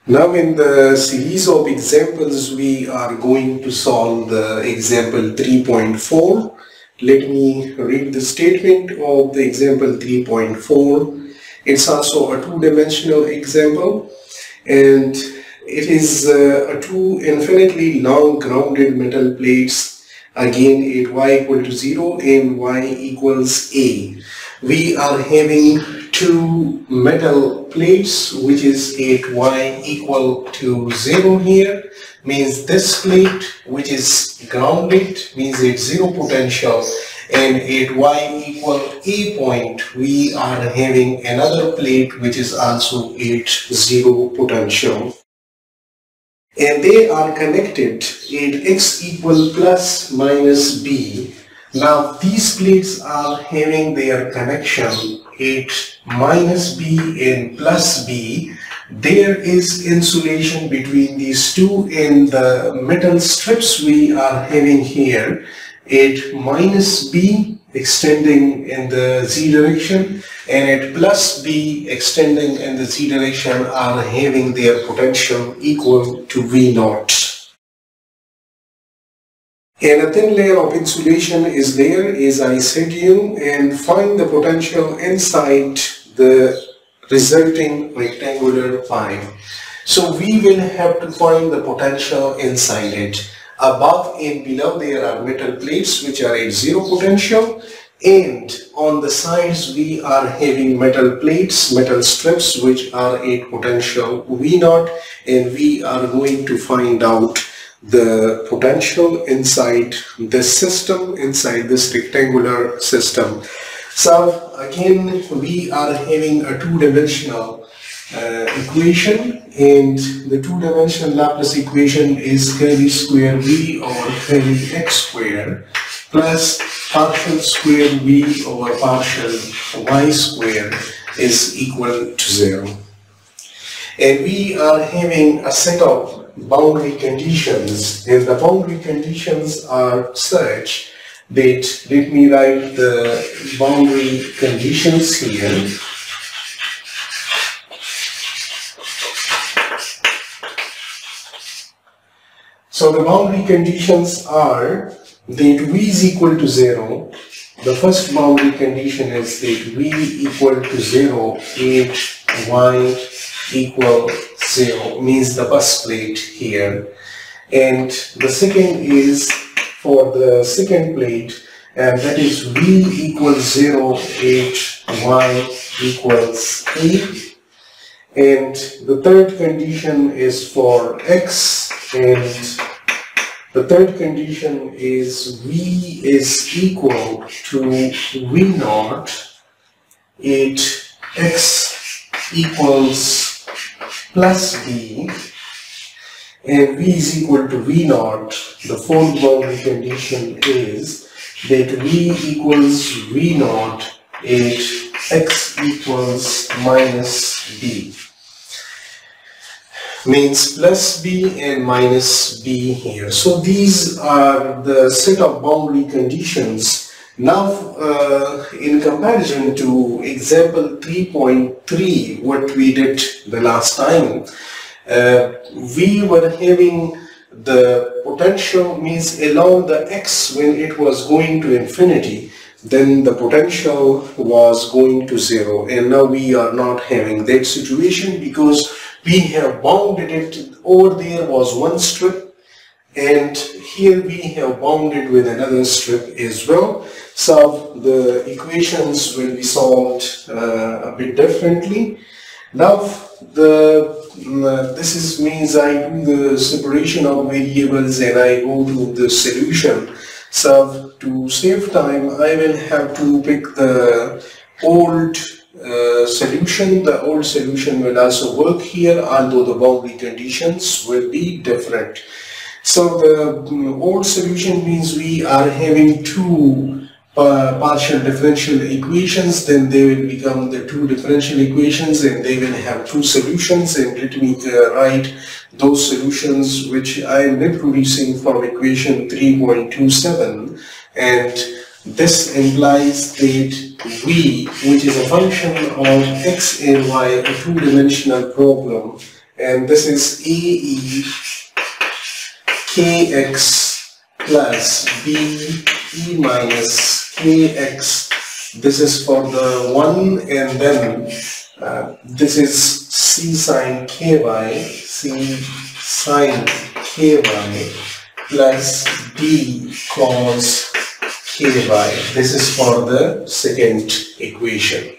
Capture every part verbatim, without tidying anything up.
Now in the series of examples, we are going to solve the example three point four. Let me read the statement of the example three point four. It's also a two-dimensional example, and it is uh, a two infinitely long grounded metal plates, again at y equal to zero and y equals a. We are having two metal plates which is at y equal to zero here, means this plate which is grounded means at zero potential, and at y equal a point we are having another plate which is also at zero potential, and they are connected at x equal plus minus b. Now these plates are having their connection at minus b and plus b. There is insulation between these two, and the metal strips we are having here at minus b extending in the z direction and at plus b extending in the z direction are having their potential equal to v naught. And a thin layer of insulation is there, as I said to you, and find the potential inside the resulting rectangular pipe. So we will have to find the potential inside it. Above and below there are metal plates which are at zero potential, and on the sides we are having metal plates, metal strips which are at potential v naught, and we are going to find out the potential inside this system, inside this rectangular system. So again we are having a two-dimensional uh, equation, and the two-dimensional Laplace equation is curly square v over curly x square plus partial square v over partial y square is equal to zero. And we are having a set of boundary conditions, and the boundary conditions are such that, let me write the boundary conditions here. So the boundary conditions are that v is equal to zero. The first boundary condition is that v equal to zero at y equal zero, means the bus plate here, and the second is for the second plate, and that is v equals zero at y equals a, and the third condition is for x, and the third condition is v is equal to v naught at x equals plus b, and v is equal to v naught. The fourth boundary condition is that v equals v naught at x equals minus b, means plus b and minus b here. So these are the set of boundary conditions. Now uh, in comparison to example three point three, what we did the last time, uh, we were having the potential means along the x when it was going to infinity, then the potential was going to zero, and now we are not having that situation because we have bounded it. Over there was one strip, and here we have bounded with another strip as well. So the equations will be solved uh, a bit differently. Now the uh, this is means I do the separation of variables and I go to the solution. So to save time, I will have to pick the old uh, solution. The old solution will also work here, although the boundary conditions will be different. So the um, old solution means we are having two Uh, partial differential equations, then they will become the two differential equations and they will have two solutions, and let me uh, write those solutions which I am reproducing from equation three point two seven, and this implies that v, which is a function of x and y, a two-dimensional problem, and this is A E kx plus B E minus kx. This is for the one, and then uh, this is C sine ky, C sine ky plus D cos ky. This is for the second equation.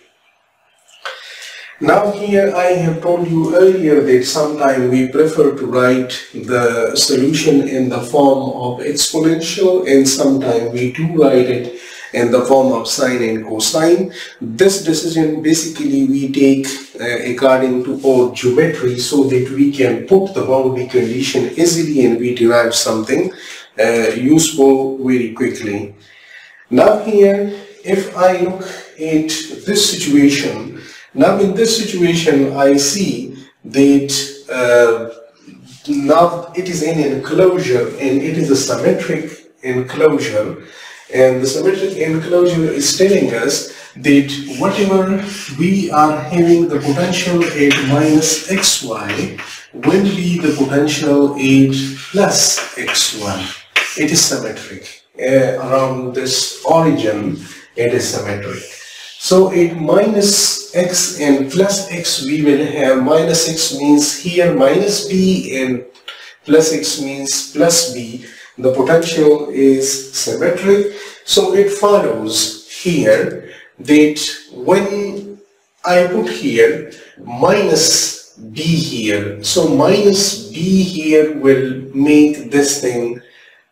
Now here I have told you earlier that sometimes we prefer to write the solution in the form of exponential, and sometimes we do write it in the form of sine and cosine. This decision basically we take uh, according to our geometry, so that we can put the boundary condition easily and we derive something uh, useful very quickly. Now here, if I look at this situation, now in this situation I see that uh, now it is an enclosure, and it is a symmetric enclosure, and the symmetric enclosure is telling us that whatever we are having the potential at minus xy will be the potential at plus xy. It is symmetric. Uh, around this origin it is symmetric. So at minus x and plus x we will have minus x means here minus b, and plus x means plus b. The potential is symmetric. So it follows here that when I put here minus b here, so minus b here will make this thing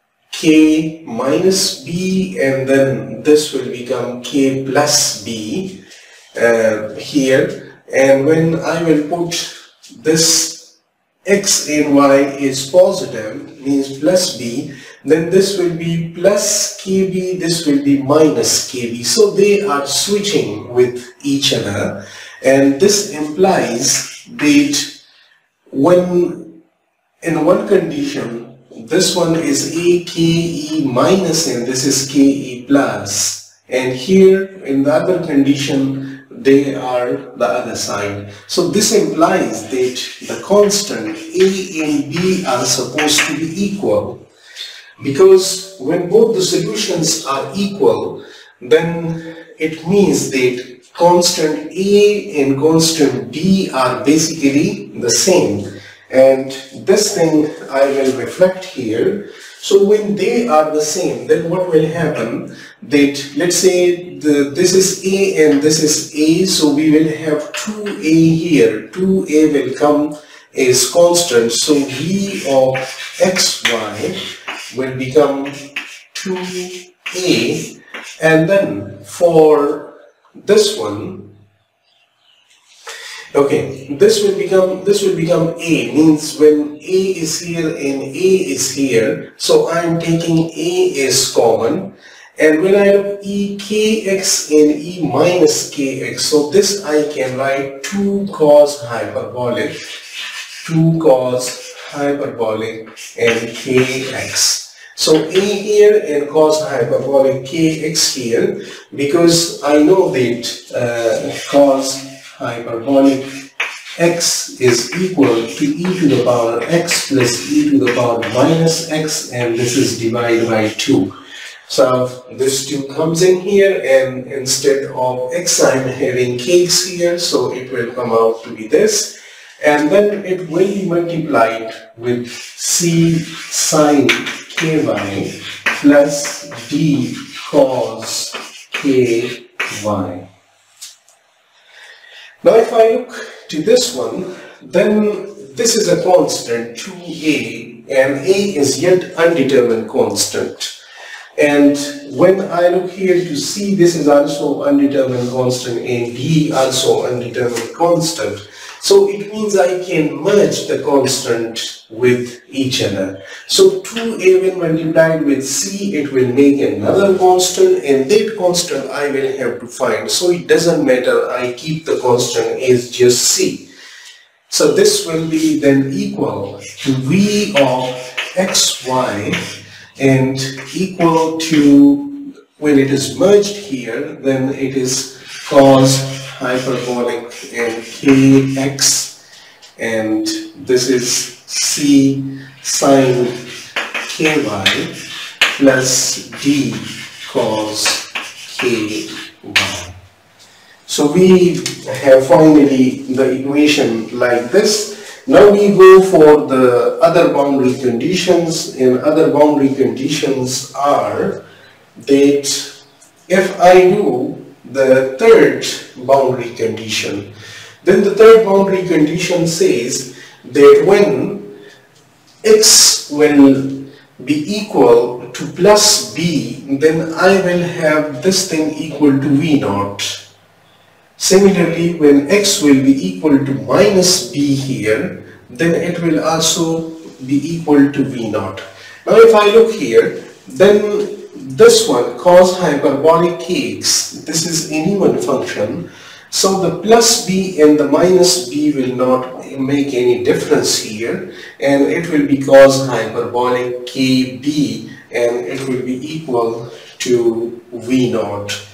k minus b, and then this will become k plus b uh, here. And when I will put this x and y is positive, means plus b, then this will be plus kb, this will be minus kb. So they are switching with each other, and this implies that when in one condition this one is a ke minus and this is ke plus, and here in the other condition they are the other side. So this implies that the constant a and b are supposed to be equal, because when both the solutions are equal, then it means that constant a and constant b are basically the same. And this thing I will reflect here. So when they are the same, then what will happen, that let's say the, this is a and this is a, so we will have two a here. two a will come as constant, so v of xy will become two a, and then for this one, okay, this will become this will become a, means when a is here and a is here, so I am taking a as common, and when I have e kx and e minus kx, so this I can write two cos hyperbolic, two cos hyperbolic and kx. So a here and cos hyperbolic kx here, because I know that uh, cos hyperbolic x is equal to e to the power x plus e to the power minus x, and this is divided by two. So this two comes in here, and instead of x I am having kx here, so it will come out to be this, and then it will be multiplied with c sine ky plus d cos ky. Now if I look to this one, then this is a constant two a, and a is yet undetermined constant. And when I look here to see, this is also undetermined constant and d also undetermined constant. So it means I can merge the constant with each other. So two a when multiplied with c, it will make another constant, and that constant I will have to find. So it doesn't matter, I keep the constant as just c. So this will be then equal to v of xy, and equal to, when it is merged here, then it is cos hyperbolic and kx, and this is C sine ky plus D cos ky. So we have finally the equation like this. Now we go for the other boundary conditions, and other boundary conditions are that if I do the third boundary condition, then the third boundary condition says that when x will be equal to plus b, then I will have this thing equal to v naught. Similarly, when x will be equal to minus b here, then it will also be equal to v naught. Now if I look here, then this one cos hyperbolic kx, this is an even function, so the plus b and the minus b will not make any difference here, and it will be cos hyperbolic kb, and it will be equal to v naught.